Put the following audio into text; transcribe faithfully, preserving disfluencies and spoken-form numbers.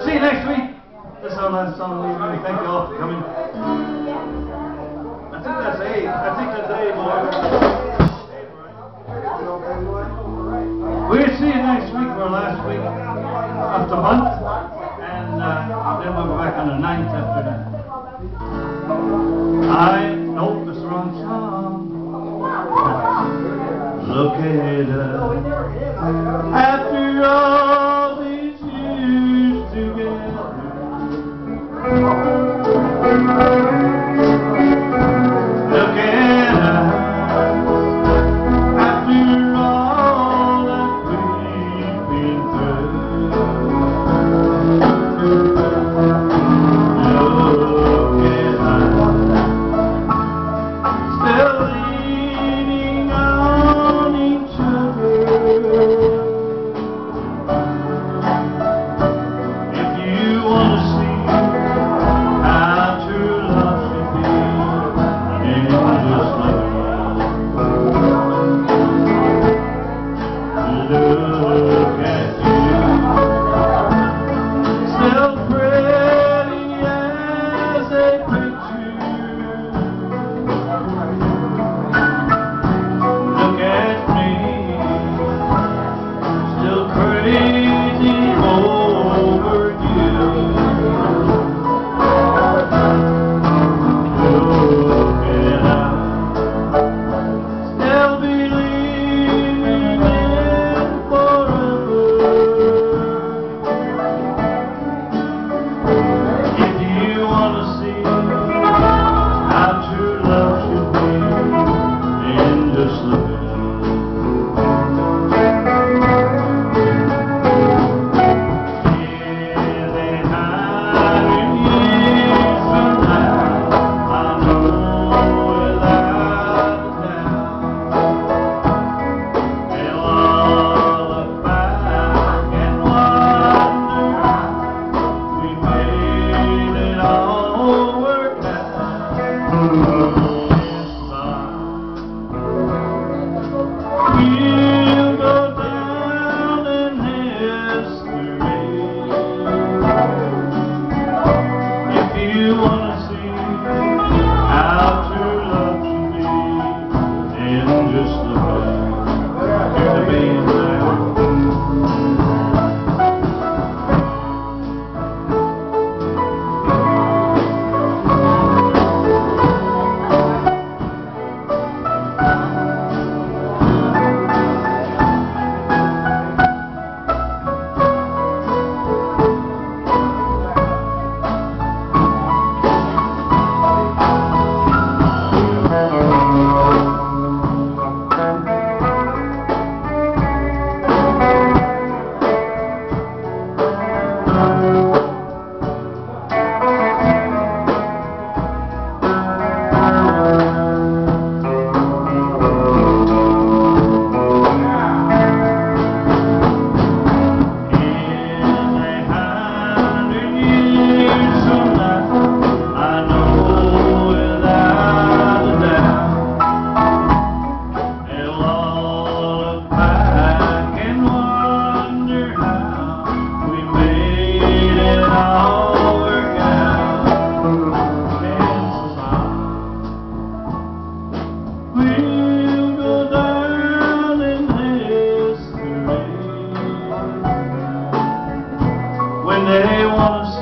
See you next week. This is our last song. We really thank you all for coming. I think that's eight. I think that's eight, boy. We'll see you next week for our last week of the month, and uh, then we'll be back on the ninth after that. I know this wrong song. Look at us after all these years together. Look at us after all that we've been through. Look at us still leaning on each other. If you want to see how true love should be, then just look at Look at you, still pretty as a picture. Look at me, still crazy over you. Look at us, still believing in forever. If you want to see how true love should be, then just look at us. We'll go down in history. If you want to see how true love should be, then just look at Hear the band now. We'll go down in history when they want to